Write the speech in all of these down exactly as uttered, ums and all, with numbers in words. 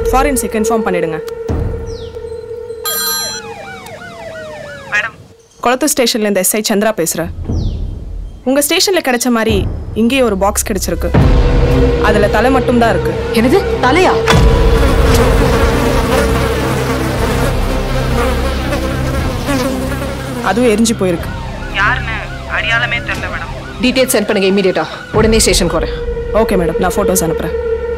Forensic inform பண்ணிடுங்க. Madam, Kolathur ஸ்டேஷன்லேருந்து SI Chandra பேசுகிறேன். உங்கள் ஸ்டேஷனில் கிடைச்ச மாதிரி இங்கேயே ஒரு பாக்ஸ் கிடைச்சிருக்கு. அதில் தலை மட்டும்தான் இருக்கு. என்னது தலையா? அதுவும் எரிஞ்சு போயிருக்கு. யாருன்னு அடையாளமே தெரியல மேடம். டீட்டெயில்ஸ் சென்ட் பண்ணுங்க இமீடியட்டா. உடனே ஸ்டேஷனுக்கு வரேன். ஓகே மேடம், நான் ஃபோட்டோஸ் அனுப்புகிறேன்.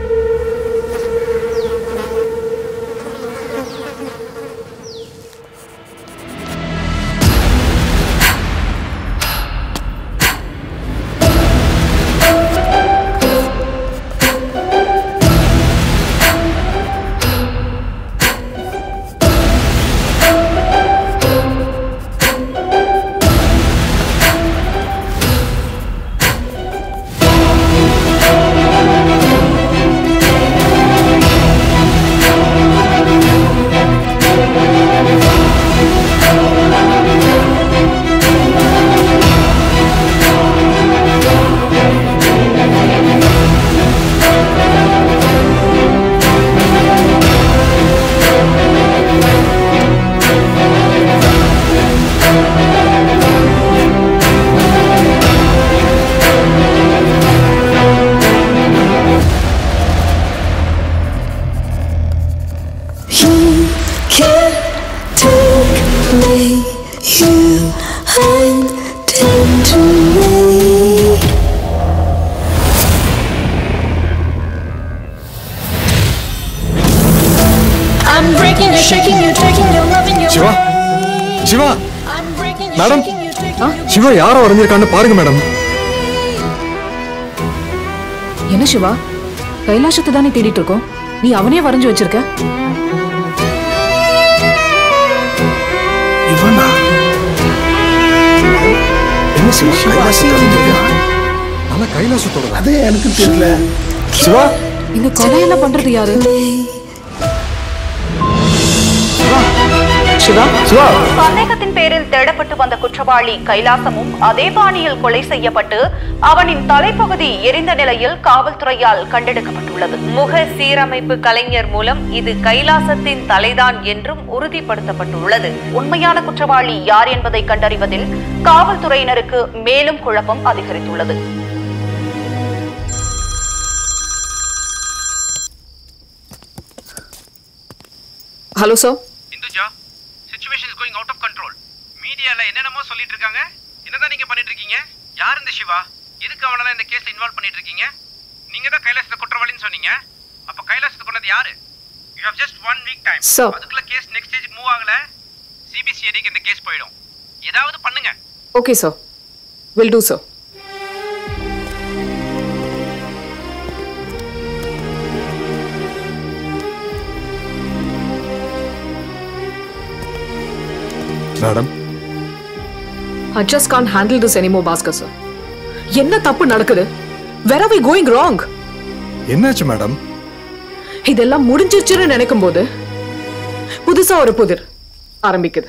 சிவா சிவா மேடம், சிவா யாரோ வரைஞ்சிருக்கான்னு பாருங்க மேடம். என்ன சிவா, கைலாசத்தை தானே தேடிட்டு இருக்கோம், நீ அவனே வரைஞ்சு வச்சிருக்க? இவனா? என்ன சிவா கைலாசத்தை வரைஞ்சிருக்கான்? ஆனா கைலாசத்தோட அதே எனக்கு தெரியல. சிவா, இந்த கொலையெல்லாம் பண்றது யாரு? சந்தேகத்தின் பேரில் தேடப்பட்டு வந்த குற்றவாளி கைலாசமும் அதே பாணியில் கொலை செய்யப்பட்டு அவனின் தலைப்பகுதி எரிந்த நிலையில் காவல்துறையால் கண்டெடுக்கப்பட்டுள்ளது. முக சீரமைப்பு கலைஞர் மூலம் இது கைலாசத்தின் தலைதான் என்றும் உறுதிப்படுத்தப்பட்டுள்ளது. உண்மையான குற்றவாளி யார் என்பதை கண்டறிவதில் காவல்துறையினருக்கு மேலும் குழப்பம் அதிகரித்துள்ளது. Hello sir. Induja, situation is going out of control. மீடியால என்னென்னமோ சொல்லிட்டு இருக்காங்க. என்னதான் நீங்க பண்ணிட்டு இருக்கீங்க? யார் இந்த சிவா? எதுக்கு அவனால இந்த கேஸ்ல இன்வால்வ் பண்ணிட்டு இருக்கீங்க? நீங்க தான் கைலாசத்தை குற்றவாளின்னு சொன்னீங்க. அப்ப கைலாசத்தை கொண்டது யாரு? You have just one week time. அதுக்குள்ள கேஸ் நெக்ஸ்ட் ஸ்டேஜ்க்கு மூவ் ஆகல, சிபிசிஐடிக்கு இந்த கேஸ் போய்டும். ஏதாவது பண்ணுங்க. Okay sir, will do sir. Madam, I just can't handle this anymore, Bhaskar sir. என்ன தப்பு நடக்குது? Where are we going wrong? என்னாச்சு மேடம்? இதெல்லாம் முடிஞ்சிருச்சுன்னு நினைக்கும் போது புதுசா ஒரு புதிர் ஆரம்பிக்குது.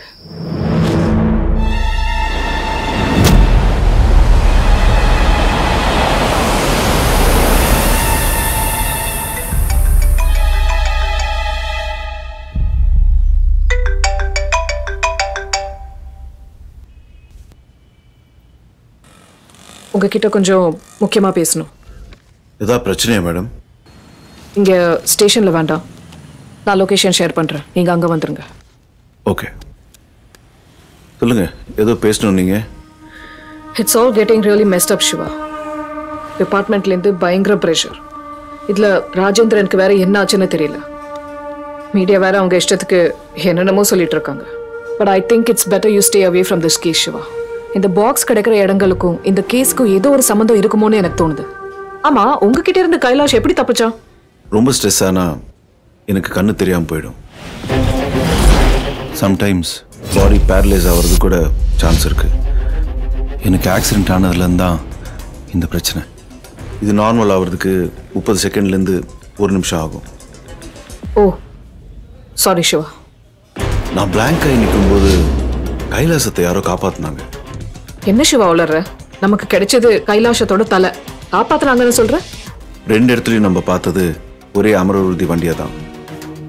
உங்ககிட்ட கொஞ்சம் முக்கியமா பேசணும். ஏதா பிரச்சனையா மேடம்? இங்க ஸ்டேஷன்ல வேண்டாம், நான் லொகேஷன் ஷேர் பண்றேன், நீங்க அங்க வந்துருங்க. ஓகே, சொல்லுங்க, ஏதோ பேசணும் நீங்க. It's all getting really messed up Siva. டிபார்ட்மெண்ட்ல இருந்து பயங்கர பிரஷர். இதுல ராஜேந்திரனுக்கு வேற என்ன ஆச்சுன்னு தெரியல. மீடியா வேற அவங்க இஷ்டத்துக்கு என்னென்னமோ சொல்லிட்டு இருக்காங்க. But I think it's better you stay away from this case Siva. இந்த பாக்ஸ் கிடைக்கிற இடங்களுக்கும் இந்த கேஸ்க்கும் ஏதோ ஒரு சம்பந்தம் இருக்குமோன்னு எனக்கு தோணுது. ஆமா, உங்ககிட்ட இருந்து கைலாஷ் எப்படி தப்பிச்சான்? ரொம்ப ஸ்ட்ரெஸ் ஆனா எனக்கு கண்ணு தெரியாம போயிடும். சம்டைம்ஸ் பாடி பேரலைஸ் ஆகிறது கூட சான்ஸ் இருக்கு. எனக்கு ஆக்சிடென்ட் ஆனதுலேருந்து தான் இந்த பிரச்சனை. இது நார்மல் ஆகிறதுக்கு முப்பது செகண்ட்லேருந்து ஒரு நிமிஷம் ஆகும். Oh sorry Siva. நான் பிளாங்க் ஆகி நிற்கும்போது கைலாசத்தை யாரோ காப்பாற்றினாங்க. என்ன சிவா உளர்ற? நமக்கு கிடைச்சது கைலாசத்தோட தலை, காப்பாத்துறாங்கன்னு சொல்ற? ரெண்டு இடத்துலையும் நம்ம பார்த்தது ஒரே அமரவூர்தி வண்டியை தான்.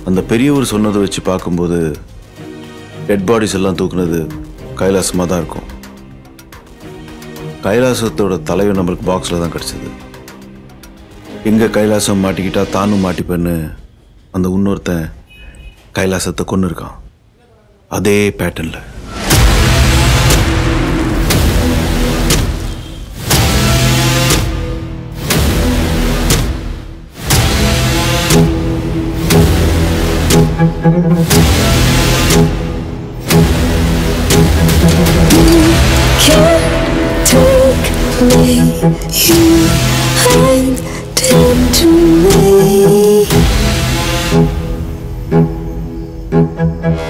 அந்த பெரியவர் சொன்னதை வச்சு பார்க்கும்போது டெட் பாடிஸ் எல்லாம் தூக்குனது கைலாசமாக தான் இருக்கும். கைலாசத்தோட தலைவர் நம்மளுக்கு பாக்ஸில் தான் கிடச்சிது. எங்கே கைலாசம் மாட்டிக்கிட்டா தானும் மாட்டிப்பேன்னு அந்த இன்னொருத்தன் கைலாசத்தை கொண்டு இருக்கான். அதே பேட்டர்னில். Thank you.